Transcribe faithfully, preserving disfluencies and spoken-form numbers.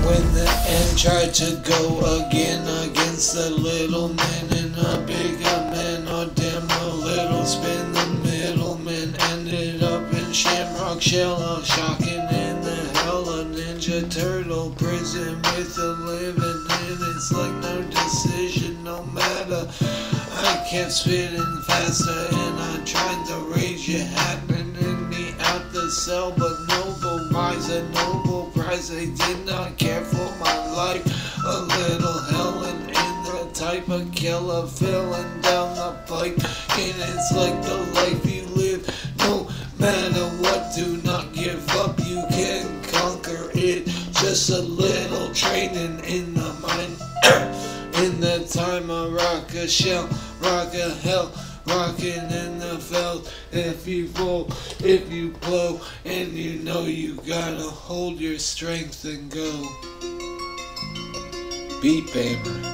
When the end tried to go again against the little man and a bigger man, oh damn, a little spin, the middleman ended up in Shamrock Shell, oh, shocking in the hell, a Ninja Turtle prison with a living in. It's like no decision, no matter. I kept spitting faster and I tried to rage. It happening me out the cell, but noble wise, a noble prize. They did not care for my life. A little Helen in the type of killer filling down the pipe. And it's like the life you live. No matter what, do not give up. You can conquer it. Just a little training in the mind. In the time I rock a shell, rock a hell, rocking in the felt. If you fall, if you blow, and you know you gotta hold your strength and go. Beat Bamer.